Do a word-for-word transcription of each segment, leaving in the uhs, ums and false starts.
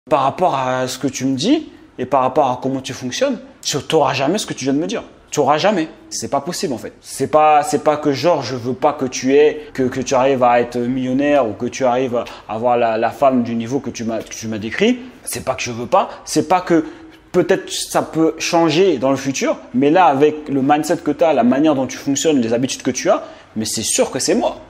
Par rapport à ce que tu me dis et par rapport à comment tu fonctionnes, tu n'auras jamais ce que tu viens de me dire. Tu n'auras jamais. C'est pas possible en fait. C'est pas, c'est pas que genre je veux pas que tu aies, que, que tu arrives à être millionnaire ou que tu arrives à avoir la, la femme du niveau que tu m'as, que tu m'as décrit. C'est pas que je veux pas. C'est pas que peut-être ça peut changer dans le futur. Mais là, avec le mindset que tu as, la manière dont tu fonctionnes, les habitudes que tu as, mais c'est sûr que c'est moi.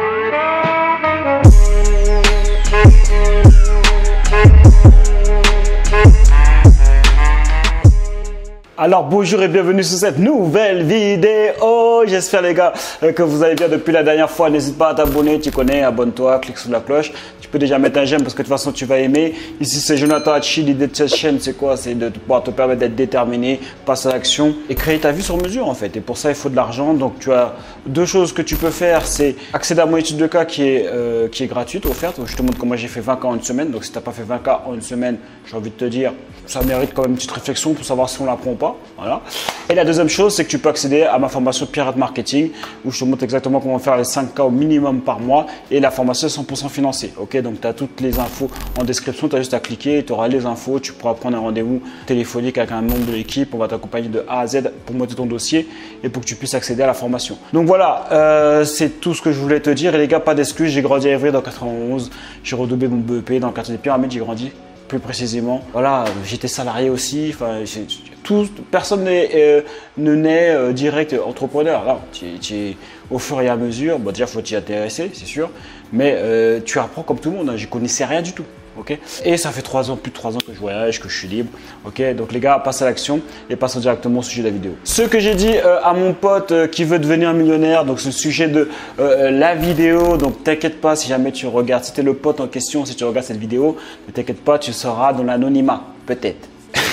Alors bonjour et bienvenue sur cette nouvelle vidéo. J'espère les gars que vous allez bien depuis la dernière fois. N'hésite pas à t'abonner, tu connais, abonne-toi, clique sur la cloche. Tu peux déjà mettre un j'aime parce que de toute façon tu vas aimer. Ici c'est Jonathan Hachi. L'idée de cette chaîne c'est quoi? C'est de pouvoir te permettre d'être déterminé, passer à l'action et créer ta vie sur mesure en fait. Et pour ça il faut de l'argent. Donc tu as deux choses que tu peux faire. C'est accéder à mon étude de cas qui est, euh, qui est gratuite, offerte. Je te montre comment j'ai fait vingt cas en une semaine. Donc si tu n'as pas fait vingt cas en une semaine, j'ai envie de te dire, ça mérite quand même une petite réflexion pour savoir si on l'apprend ou pas. Voilà. Et la deuxième chose, c'est que tu peux accéder à ma formation Pirate Marketing où je te montre exactement comment faire les cinq cas au minimum par mois et la formation est cent pour cent financée. Ok, donc tu as toutes les infos en description, tu as juste à cliquer, tu auras les infos, tu pourras prendre un rendez-vous téléphonique avec un membre de l'équipe, on va t'accompagner de A à Z pour monter ton dossier et pour que tu puisses accéder à la formation. Donc voilà, euh, c'est tout ce que je voulais te dire et les gars, pas d'excuses, j'ai grandi à Évry dans quatre-vingt-onze, j'ai redoublé mon B E P dans le quartier des Pyramides, j'ai grandi. Plus précisément, voilà, j'étais salarié aussi. Enfin, tout, personne n'est, euh, ne naît euh, direct entrepreneur. Là, tu, tu, au fur et à mesure, bon, déjà, il faut t'y intéresser, c'est sûr. Mais euh, tu apprends comme tout le monde. Hein, je ne connaissais rien du tout. Okay, et ça fait trois ans, plus de trois ans que je voyage, que je suis libre. Ok, donc les gars, passe à l'action et passons directement au sujet de la vidéo. Ce que j'ai dit euh, à mon pote euh, qui veut devenir millionnaire, donc c'est le sujet de euh, la vidéo. Donc t'inquiète pas si jamais tu regardes, si tu es le pote en question, si tu regardes cette vidéo, ne t'inquiète pas, tu seras dans l'anonymat, peut-être.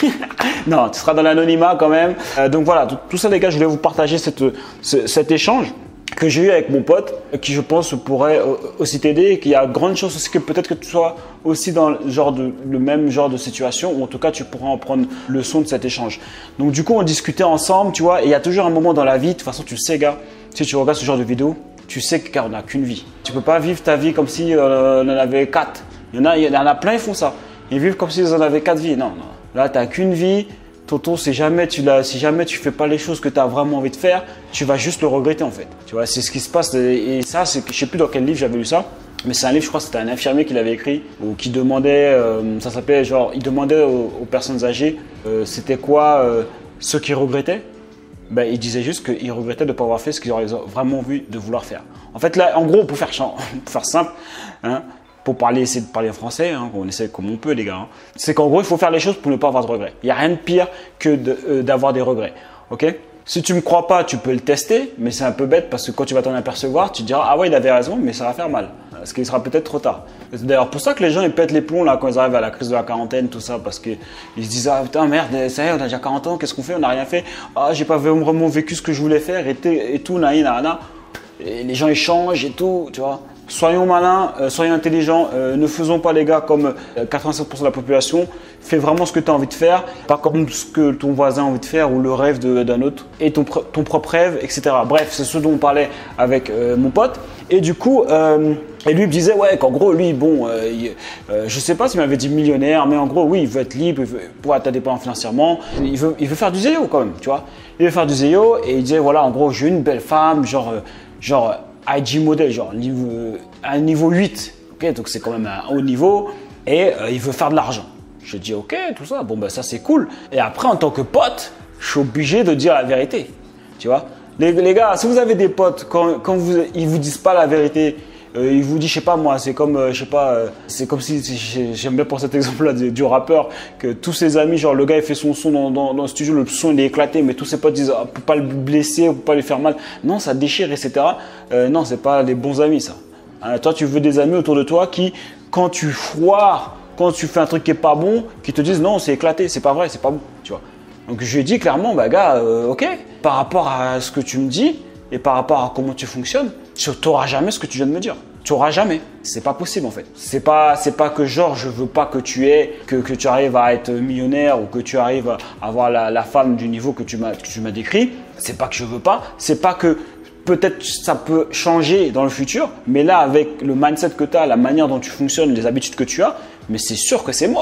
Non, tu seras dans l'anonymat quand même. Euh, donc voilà, tout, tout ça les gars, je voulais vous partager cette, ce, cet échange que j'ai eu avec mon pote, qui je pense pourrait aussi t'aider et qu'il y a grande chance aussi que peut-être que tu sois aussi dans le, genre de, le même genre de situation ou en tout cas tu pourras en prendre le son de cet échange. Donc du coup on discutait ensemble, tu vois, et il y a toujours un moment dans la vie, de toute façon tu sais gars, si tu regardes ce genre de vidéo, tu sais qu'on n'a qu'une vie. Tu peux pas vivre ta vie comme si euh, on en avait quatre. Il y en a, il y en a plein, ils font ça. Ils vivent comme s'ils en avaient quatre vies. Non, non. Là tu n'as qu'une vie. Toto, si jamais tu l'as, si jamais tu fais pas les choses que tu as vraiment envie de faire, tu vas juste le regretter en fait. Tu vois, c'est ce qui se passe. Et ça, c'est, je sais plus dans quel livre j'avais lu ça, mais c'est un livre, je crois que c'était un infirmier qui l'avait écrit ou qui demandait, euh, ça s'appelait genre, il demandait aux, aux personnes âgées, euh, c'était quoi euh, ce qu'ils regrettaient. Ben, il disait juste qu'ils regrettaient de ne pas avoir fait ce qu'ils auraient vraiment envie de vouloir faire. En fait, là, en gros, pour faire, pour faire simple, hein, pour parler, essayer de parler français, hein, on essaie comme on peut les gars, hein. C'est qu'en gros il faut faire les choses pour ne pas avoir de regrets. Il n'y a rien de pire que de, euh, d'avoir des regrets. Ok? Si tu ne me crois pas, tu peux le tester, mais c'est un peu bête parce que quand tu vas t'en apercevoir, tu te diras ah ouais il avait raison, mais ça va faire mal. Parce qu'il sera peut-être trop tard. C'est d'ailleurs pour ça que les gens ils pètent les plombs là quand ils arrivent à la crise de la quarantaine, tout ça, parce qu'ils se disent ah putain merde, ça y est, on a déjà quarante ans, qu'est-ce qu'on fait? On n'a rien fait. Ah j'ai pas vraiment vécu ce que je voulais faire et, et tout, na, na, na. Et les gens ils changent et tout, tu vois. Soyons malins, euh, soyons intelligents, euh, ne faisons pas les gars comme euh, quatre-vingt-sept pour cent de la population. Fais vraiment ce que tu as envie de faire, pas comme ce que ton voisin a envie de faire ou le rêve de, d'un autre et ton, ton propre rêve, et cetera. Bref, c'est ce dont on parlait avec euh, mon pote. Et du coup, euh, et lui me disait ouais qu'en gros lui, bon, euh, il, euh, je sais pas s'il m'avait dit millionnaire, mais en gros oui, il veut être libre, il veut pouvoir être indépendant financièrement, il veut, il veut faire du zéo quand même, tu vois. Il veut faire du zéo et il disait voilà en gros j'ai une belle femme, genre, euh, genre I G modèle, genre niveau, un niveau huit, ok, donc c'est quand même un haut niveau, et euh, il veut faire de l'argent. Je dis ok, tout ça, bon ben ça c'est cool. Et après en tant que pote, je suis obligé de dire la vérité, tu vois. Les, les gars, si vous avez des potes, quand, quand vous, ils vous disent pas la vérité, euh, ils vous disent, je sais pas moi, c'est comme, euh, je sais pas, euh, c'est comme si, j'aime bien pour cet exemple-là du, du rappeur, que tous ses amis, genre le gars il fait son son dans, dans, dans le studio, le son il est éclaté, mais tous ses potes disent, ah, pour pas le blesser, pour pas lui faire mal, non ça déchire, et cetera. Euh, non, c'est pas les bons amis ça. Hein, toi tu veux des amis autour de toi qui, quand tu foires, quand tu fais un truc qui est pas bon, qui te disent non c'est éclaté, c'est pas vrai, c'est pas bon, tu vois. Donc je lui ai dit clairement, bah gars, euh, ok, par rapport à ce que tu me dis et par rapport à comment tu fonctionnes, tu n'auras jamais ce que tu viens de me dire. Tu n'auras jamais. C'est pas possible en fait. C'est pas, c'est pas que genre je veux pas que tu aies, que, que tu arrives à être millionnaire ou que tu arrives à avoir la, la femme du niveau que tu m'as, que tu m'as décrit. C'est pas que je veux pas. C'est pas que peut-être ça peut changer dans le futur, mais là avec le mindset que tu as, la manière dont tu fonctionnes, les habitudes que tu as, mais c'est sûr que c'est moi.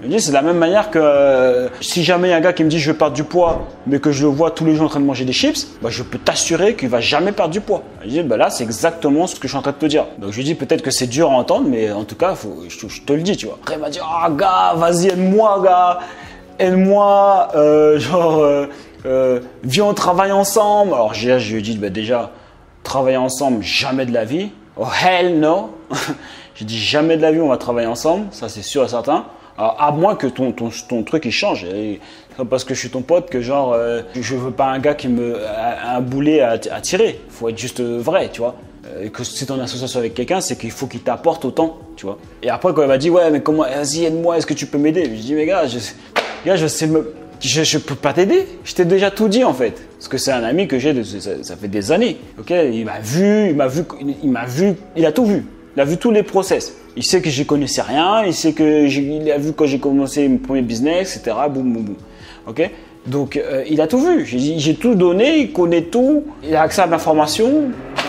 Je dis, c'est de la même manière que euh, si jamais il y a un gars qui me dit je veux perdre du poids, mais que je le vois tous les jours en train de manger des chips, bah, je peux t'assurer qu'il va jamais perdre du poids. Je dis, bah, là, c'est exactement ce que je suis en train de te dire. Donc je lui dis peut-être que c'est dur à entendre, mais en tout cas, faut, je, je te le dis, tu vois. Après, il m'a dit, ah, oh, gars, vas-y, aide-moi, gars, aide-moi, euh, genre, euh, euh, viens, on travaille ensemble. Alors, je, je lui ai dit, bah, déjà, travailler ensemble, jamais de la vie. Oh, hell no. J'ai dit, jamais de la vie, on va travailler ensemble, ça, c'est sûr et certain. Alors, à moins que ton, ton, ton truc il change. Et parce que je suis ton pote que genre euh, je veux pas un gars qui me un boulet à, à tirer. Il faut être juste vrai, tu vois. Et que si tu es en association avec quelqu'un, c'est qu'il faut qu'il t'apporte autant, tu vois. Et après quand il m'a dit ouais mais comment, vas-y aide-moi, est-ce que tu peux m'aider? Je dis mais gars, je, gars, je sais me, je, je peux pas t'aider. Je t'ai déjà tout dit en fait. Parce que c'est un ami que j'ai, ça, ça fait des années. Ok, il m'a vu, il m'a vu, il m'a vu, il a tout vu. Il a vu tous les process. Il sait que je connaissais rien. Il sait que il a vu quand j'ai commencé mon premier business, et cetera. Boum, boum, boum. Ok. Donc euh, il a tout vu. J'ai dit, j'ai tout donné. Il connaît tout. Il a accès à l'information.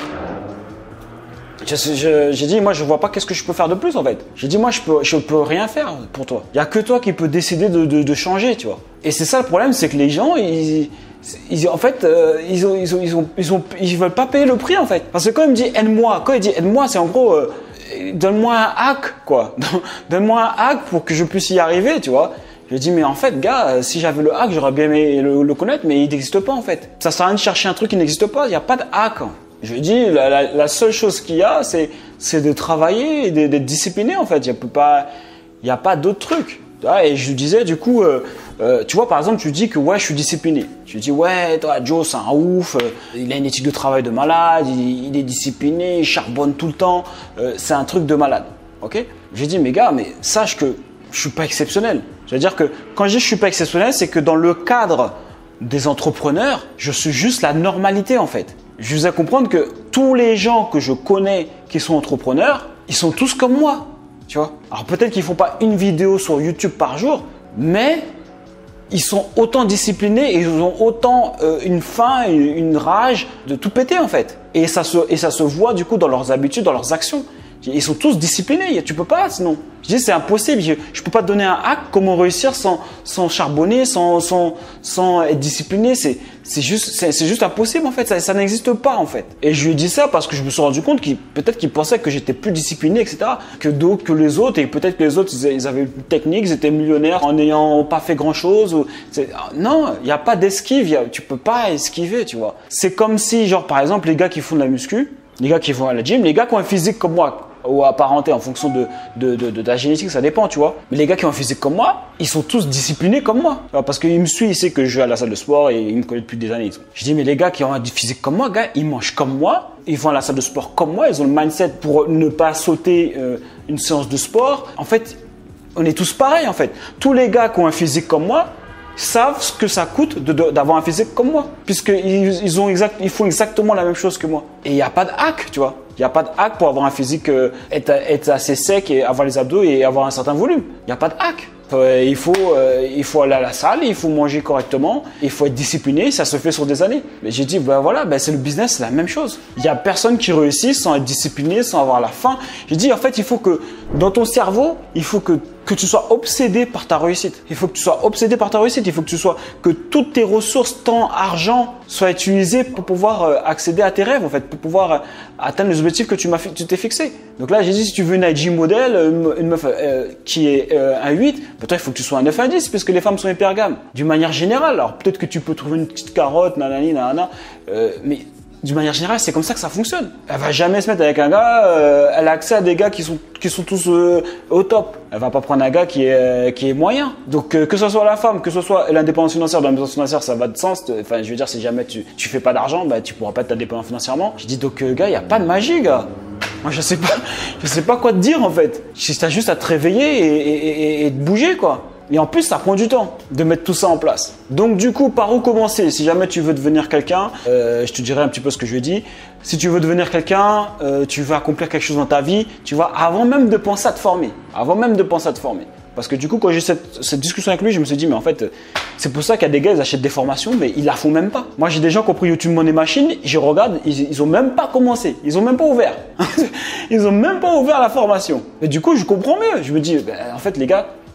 J'ai dit, moi je vois pas qu'est-ce que je peux faire de plus en fait. J'ai dit, moi je peux, je peux rien faire pour toi. Il y a que toi qui peux décider de, de, de changer, tu vois. Et c'est ça le problème, c'est que les gens, ils, ils en fait, euh, ils ont, ils ont, ils ont, ils ont, ils veulent pas payer le prix en fait. Parce que quand il me dit aide-moi, quand il dit aide-moi, c'est en gros, euh, donne-moi un hack quoi. Donne-moi un hack pour que je puisse y arriver, tu vois. Je lui dis, mais en fait, gars, si j'avais le hack, j'aurais bien aimé le, le connaître, mais il n'existe pas en fait. Ça sert à rien de chercher un truc qui n'existe pas. Il n'y a pas de hack. Je lui dis, la, la, la seule chose qu'il y a, c'est, c'est de travailler et d'être discipliné en fait. Il n'y a, a pas d'autre truc. Et je lui disais, du coup, euh, euh, tu vois, par exemple, tu dis que ouais, je suis discipliné. Je lui dis, ouais, toi, Joe, c'est un ouf. Euh, il a une éthique de travail de malade. Il, il est discipliné, il charbonne tout le temps. Euh, c'est un truc de malade. Ok? J'ai dit, mais gars, mais sache que je suis pas exceptionnel. C'est-à-dire que quand je dis je suis pas exceptionnel, c'est que dans le cadre des entrepreneurs, je suis juste la normalité en fait. Je vous ai comprendre que tous les gens que je connais qui sont entrepreneurs, ils sont tous comme moi, tu vois. Alors peut-être qu'ils font pas une vidéo sur YouTube par jour, mais ils sont autant disciplinés et ils ont autant euh, une faim, une, une rage de tout péter en fait. Et ça se et ça se voit du coup dans leurs habitudes, dans leurs actions. Ils sont tous disciplinés, tu peux pas sinon. Je dis c'est impossible, je, je peux pas te donner un hack comment réussir sans, sans charbonner, sans, sans, sans être discipliné, c'est, c'est juste, c'est, c'est juste impossible en fait, ça, ça n'existe pas en fait. Et je lui ai dit ça parce que je me suis rendu compte qu'il, peut-être qu'il pensait que j'étais plus discipliné, et cetera, que d'autres, que les autres, et peut-être que les autres, ils avaient une technique, ils étaient millionnaires en n'ayant pas fait grand chose. Ou, non, il n'y a pas d'esquive, y a, tu peux pas esquiver, tu vois. C'est comme si, genre par exemple, les gars qui font de la muscu, les gars qui vont à la gym, les gars qui ont un physique comme moi, ou apparenté en fonction de, de, de, de, de la génétique, ça dépend, tu vois. Mais les gars qui ont un physique comme moi, ils sont tous disciplinés comme moi. Parce qu'il me suit, il sait que je vais à la salle de sport et il me connaît depuis des années. Je dis, mais les gars qui ont un physique comme moi, gars, ils mangent comme moi, ils vont à la salle de sport comme moi, ils ont le mindset pour ne pas sauter euh, une séance de sport. En fait, on est tous pareils, en fait. Tous les gars qui ont un physique comme moi savent ce que ça coûte de, de, d'avoir un physique comme moi. Puisqu'ils ils ont exact, ils font exactement la même chose que moi. Et il n'y a pas de hack, tu vois. Il n'y a pas de hack pour avoir un physique, euh, être, être assez sec et avoir les abdos et avoir un certain volume. Il n'y a pas de hack. Euh, il, faut, euh, il faut aller à la salle, il faut manger correctement, il faut être discipliné, ça se fait sur des années. Mais j'ai dit, ben voilà, ben c'est le business, c'est la même chose. Il n'y a personne qui réussit sans être discipliné, sans avoir la faim. J'ai dit, en fait, il faut que dans ton cerveau, il faut que que tu sois obsédé par ta réussite. Il faut que tu sois obsédé par ta réussite. Il faut que tu sois, que toutes tes ressources, temps, argent, soient utilisées pour pouvoir euh, accéder à tes rêves, en fait, pour pouvoir euh, atteindre les objectifs que tu m'as, tu t'es fixé. Donc là, j'ai dit, si tu veux une I G modèle, une, une meuf euh, qui est euh, un huit, ben toi, il faut que tu sois un neuf, un dix, puisque les femmes sont hyper gamme. D'une manière générale. Alors peut-être que tu peux trouver une petite carotte, nanani, nanana, euh, mais d'une manière générale, c'est comme ça que ça fonctionne. Elle va jamais se mettre avec un gars, euh, elle a accès à des gars qui sont, qui sont tous euh, au top. Elle va pas prendre un gars qui est, euh, qui est moyen. Donc euh, que ce soit la femme, que ce soit l'indépendance financière, dans l'indépendance financière, ça va de sens. Enfin, je veux dire, si jamais tu, tu fais pas d'argent, bah, tu pourras pas être indépendant financièrement. Je dis donc, euh, gars, il y a pas de magie, gars. Moi, je sais pas, je sais pas quoi te dire en fait. T'as juste à te réveiller et, et, et, et te bouger, quoi. Et en plus, ça prend du temps de mettre tout ça en place. Donc du coup, par où commencer? Si jamais tu veux devenir quelqu'un, euh, je te dirai un petit peu ce que je lui ai dit. Si tu veux devenir quelqu'un, euh, tu veux accomplir quelque chose dans ta vie, tu vois, avant même de penser à te former. Avant même de penser à te former. Parce que du coup, quand j'ai eu cette, cette discussion avec lui, je me suis dit, mais en fait, c'est pour ça qu'il y a des gars, ils achètent des formations, mais ils la font même pas. Moi, j'ai des gens qui ont pris YouTube Money Machine, je regarde, ils, ils ont même pas commencé. Ils ont même pas ouvert. Ils ont même pas ouvert la formation. Et du coup, je comprends mieux. Je me dis, ben, en fait, les gars,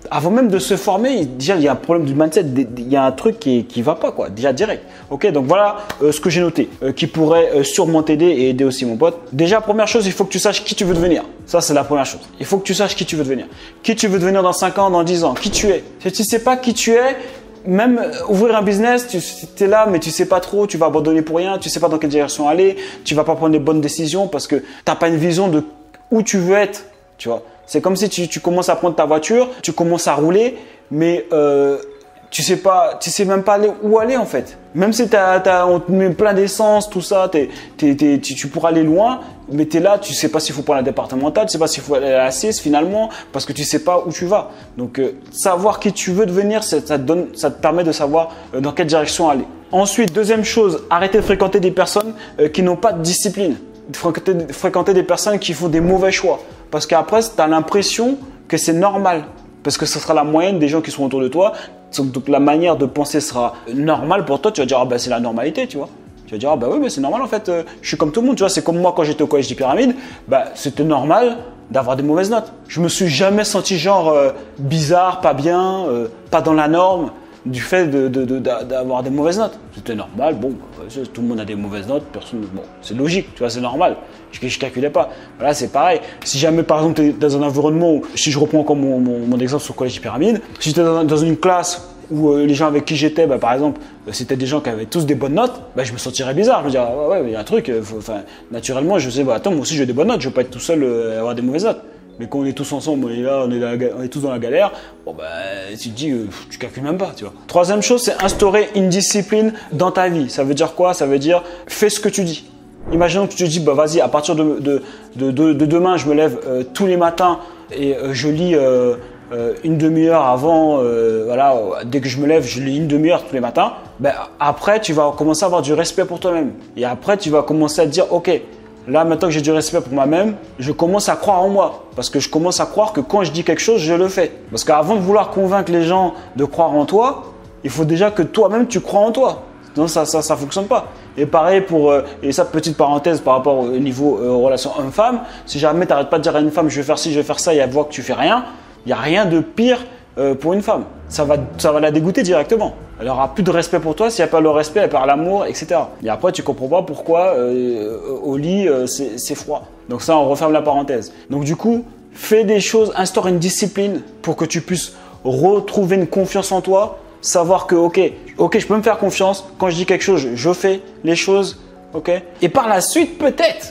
Avant même de se former, déjà, il y a un problème du mindset, il y a un truc qui ne va pas, quoi, déjà direct. Ok, donc voilà euh, ce que j'ai noté, euh, qui pourrait euh, sûrement t'aider et aider aussi mon pote. Déjà, première chose, il faut que tu saches qui tu veux devenir. Ça, c'est la première chose. Il faut que tu saches qui tu veux devenir. Qui tu veux devenir dans cinq ans, dans dix ans, qui tu es. Si tu ne sais pas qui tu es, même ouvrir un business, tu es là, mais tu sais pas trop, tu vas abandonner pour rien, tu sais pas dans quelle direction aller, tu vas pas prendre les bonnes décisions parce que tu n'as pas une vision de où tu veux être, tu vois. C'est comme si tu, tu commences à prendre ta voiture, tu commences à rouler, mais euh, tu sais pas, tu sais même pas aller, où aller en fait. Même si t'as, t'as, on te met plein d'essence, tout ça, t'es, t'es, t'es, tu, tu pourras aller loin, mais tu es là, tu sais pas s'il faut prendre la départementale, tu sais pas s'il faut aller à la six finalement, parce que tu sais pas où tu vas. Donc euh, savoir qui tu veux devenir, ça te, donne, ça te permet de savoir euh, dans quelle direction aller. Ensuite, deuxième chose, arrêter de fréquenter des personnes euh, qui n'ont pas de discipline. Fréquenter, fréquenter des personnes qui font des mauvais choix. Parce qu'après, tu as l'impression que c'est normal. Parce que ce sera la moyenne des gens qui sont autour de toi. Donc la manière de penser sera normale pour toi. Tu vas dire, ah ben, c'est la normalité, tu vois. Tu vas dire, ah ben oui, mais c'est normal en fait. Euh, je suis comme tout le monde, tu vois. C'est comme moi quand j'étais au collège des Pyramides. Ben, c'était normal d'avoir des mauvaises notes. Je me suis jamais senti genre euh, bizarre, pas bien, euh, pas dans la norme. Du fait de, de, de, d'avoir des mauvaises notes. C'était normal, bon, tout le monde a des mauvaises notes, personne, bon, c'est logique, tu vois, c'est normal. Je ne calculais pas. Voilà, c'est pareil. Si jamais, par exemple, tu es dans un environnement où, si je reprends encore mon, mon, mon exemple sur le collège des Pyramides, si tu es dans, dans une classe où euh, les gens avec qui j'étais, bah, par exemple, euh, c'était des gens qui avaient tous des bonnes notes, bah, je me sentirais bizarre. Je me dirais, ouais, ouais, il y a un truc, euh, faut, naturellement, je me disais, bah, attends, moi aussi j'ai des bonnes notes, je ne veux pas être tout seul euh, à avoir des mauvaises notes. Mais quand on est tous ensemble, on est là, on est, là, on est tous dans la galère, bon ben, tu te dis, euh, tu calcules même pas, tu vois. Troisième chose, c'est instaurer une discipline dans ta vie. Ça veut dire quoi? Ça veut dire, fais ce que tu dis. Imaginons que tu te dis, bah vas-y, à partir de, de, de, de, de demain, je me lève euh, tous les matins et euh, je lis euh, euh, une demi-heure avant, euh, voilà, dès que je me lève, je lis une demi-heure tous les matins. Ben, après, tu vas commencer à avoir du respect pour toi-même. Et après, tu vas commencer à te dire, ok, là, maintenant que j'ai du respect pour moi-même, je commence à croire en moi. Parce que je commence à croire que quand je dis quelque chose, je le fais. Parce qu'avant de vouloir convaincre les gens de croire en toi, il faut déjà que toi-même, tu crois en toi. Sinon, ça ne ça, ça fonctionne pas. Et pareil pour, euh, et ça, petite parenthèse par rapport au niveau euh, relation homme-femme, si jamais tu n'arrêtes pas de dire à une femme, je vais faire ci, je vais faire ça, et elle voit que tu fais rien, il n'y a rien de pire euh, pour une femme. Ça va, ça va la dégoûter directement. Elle n'aura plus de respect pour toi. Si elle perd le respect, elle perd l'amour, et cetera. Et après, tu ne comprends pas pourquoi euh, au lit, euh, c'est froid. Donc ça, on referme la parenthèse. Donc du coup, fais des choses, instaure une discipline pour que tu puisses retrouver une confiance en toi. Savoir que, ok, ok, je peux me faire confiance. Quand je dis quelque chose, je fais les choses. Ok. Et par la suite, peut-être,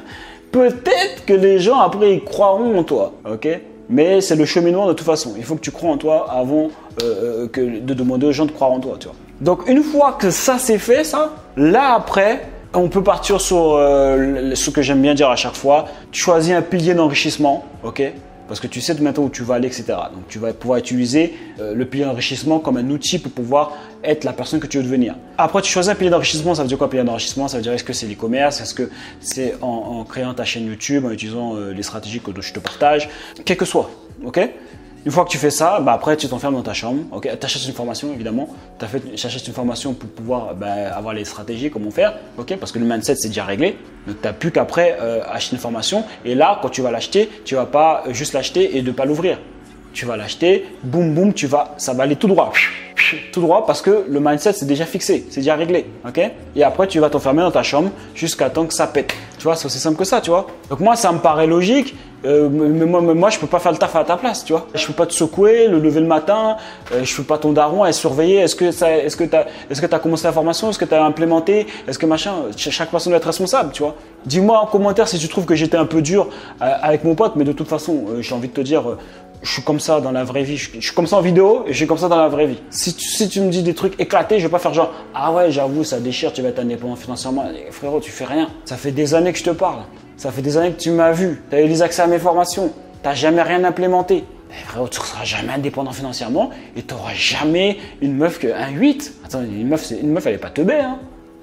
peut-être que les gens après, ils croiront en toi. Ok. Mais c'est le cheminement de toute façon. Il faut que tu crois en toi avant euh, que de demander aux gens de croire en toi, tu vois. Donc une fois que ça c'est fait, ça, là après, on peut partir sur euh, ce que j'aime bien dire à chaque fois. Tu choisis un pilier d'enrichissement, ok? Parce que tu sais maintenant où tu vas aller, et cetera. Donc tu vas pouvoir utiliser euh, le pilier d'enrichissement comme un outil pour pouvoir être la personne que tu veux devenir. Après, tu choisis un pilier d'enrichissement. Ça veut dire quoi, pilier d'enrichissement? Ça veut dire est-ce que c'est l'e-commerce? Est-ce que c'est en, en créant ta chaîne YouTube, en utilisant euh, les stratégies que je te partage? Quel que soit, ok? Une fois que tu fais ça, bah après tu t'enfermes dans ta chambre, ok? Tu achètes une formation évidemment, tu achètes une formation pour pouvoir bah, avoir les stratégies, comment faire, ok? Parce que le mindset c'est déjà réglé, donc tu n'as plus qu'après euh, acheter une formation et là quand tu vas l'acheter, tu ne vas pas juste l'acheter et ne pas l'ouvrir. Tu vas l'acheter, boum boum, tu vas, ça va aller tout droit, tout droit parce que le mindset c'est déjà fixé, c'est déjà réglé, ok? Et après tu vas t'enfermer dans ta chambre jusqu'à temps que ça pète. Tu vois, c'est aussi simple que ça, tu vois. Donc moi ça me paraît logique. Euh, mais moi, mais moi, je peux pas faire le taf à ta place, tu vois. Je peux pas te secouer, le lever le matin. Euh, je peux pas ton daron et surveiller. Est-ce que ça, est-ce que t'as, est-ce que t'as commencé la formation? Est-ce que t'as implémenté? Est-ce que machin? Chaque personne doit être responsable, tu vois. Dis-moi en commentaire si tu trouves que j'étais un peu dur euh, avec mon pote, mais de toute façon, euh, j'ai envie de te dire, euh, je suis comme ça dans la vraie vie. Je, je suis comme ça en vidéo et je suis comme ça dans la vraie vie. Si tu, si tu me dis des trucs éclatés, je vais pas faire genre, ah ouais, j'avoue, ça déchire, tu vas être indépendant financièrement. Et frérot, tu fais rien. Ça fait des années que je te parle. Ça fait des années que tu m'as vu, tu as eu les accès à mes formations, tu n'as jamais rien implémenté. Mais frérot, tu ne seras jamais indépendant financièrement et tu n'auras jamais une meuf que un huit. Attends, une meuf, une meuf elle n'est pas teubée. Hein.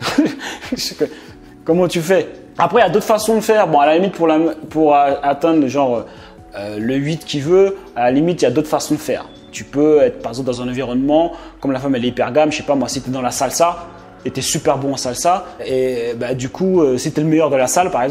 Comment tu fais? Après, il y a d'autres façons de faire. Bon, à la limite, pour, la, pour atteindre genre, euh, le huit qu'il veut, à la limite, il y a d'autres façons de faire. Tu peux être par exemple dans un environnement, comme la femme elle est hyper gamme, je sais pas moi, si tu es dans la salsa et tu es super bon en salsa, et bah, du coup, euh, si tu es le meilleur de la salle par exemple,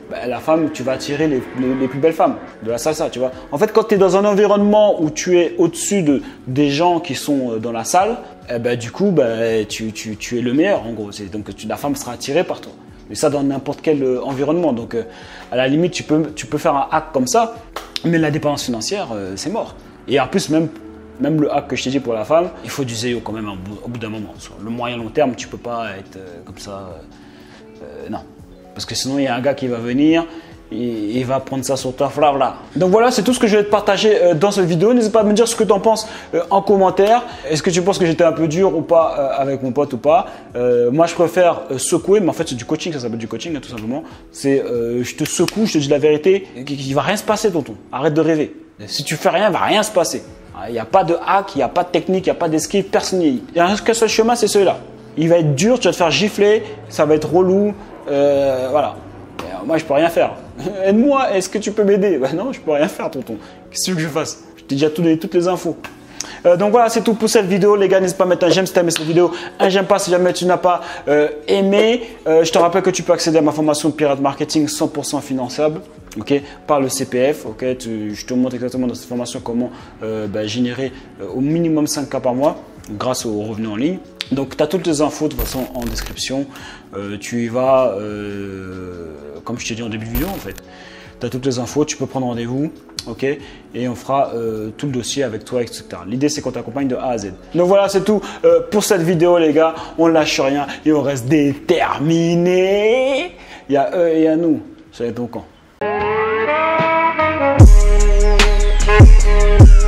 bah, la femme, tu vas attirer les, les, les plus belles femmes de la salsa, tu vois. En fait, quand tu es dans un environnement où tu es au-dessus de, des gens qui sont dans la salle, eh ben, du coup, bah, tu, tu, tu es le meilleur en gros. Donc tu, la femme sera attirée par toi. Mais ça dans n'importe quel euh, environnement. Donc euh, à la limite, tu peux, tu peux faire un hack comme ça, mais la dépendance financière, euh, c'est mort. Et en plus, même, même le hack que je t'ai dit pour la femme, il faut du zéro quand même au bout, au bout d'un moment. Sur le moyen long terme, tu peux pas être euh, comme ça. Euh, euh, non. Parce que sinon, il y a un gars qui va venir. Et il va prendre ça sur toi, là. Donc voilà, c'est tout ce que je vais te partager euh, dans cette vidéo. N'hésite pas à me dire ce que tu en penses euh, en commentaire. Est-ce que tu penses que j'étais un peu dur ou pas euh, avec mon pote ou pas? euh, Moi, je préfère euh, secouer, mais en fait, c'est du coaching, ça s'appelle du coaching, hein, tout simplement. C'est euh, je te secoue, je te dis la vérité, il va rien se passer, tonton. Arrête de rêver. Si tu fais rien, il va rien se passer. Il n'y a pas de hack, il n'y a pas de technique, il n'y a pas d'esquive, personne n'y est. Il n'y a qu'un seul chemin, c'est celui-là. Il va être dur, tu vas te faire gifler, ça va être relou, euh, voilà. Moi, je peux rien faire. Aide-moi, est-ce que tu peux m'aider? Bah non, je peux rien faire, tonton. Qu'est-ce que tu veux que je fasse? Je t'ai déjà toutes les, toutes les infos. Euh, donc voilà, c'est tout pour cette vidéo. Les gars, n'hésite pas à mettre un j'aime si tu as aimé cette vidéo. Un j'aime pas si jamais tu n'as pas euh, aimé. Euh, je te rappelle que tu peux accéder à ma formation de Pirate Marketing cent pour cent finançable. Okay, par le C P F. Okay, tu, je te montre exactement dans cette formation comment euh, bah, générer euh, au minimum cinq K par mois grâce aux revenus en ligne. Donc, tu as toutes les infos de toute façon en description. Euh, tu y vas, euh, comme je t'ai dit en début de vidéo en fait. Tu as toutes les infos, tu peux prendre rendez-vous, ok, et on fera euh, tout le dossier avec toi, et cetera. L'idée, c'est qu'on t'accompagne de A à Z. Donc voilà, c'est tout euh, pour cette vidéo, les gars. On lâche rien et on reste déterminés. Il y a eux et il y a nous. Ça va être ton camp.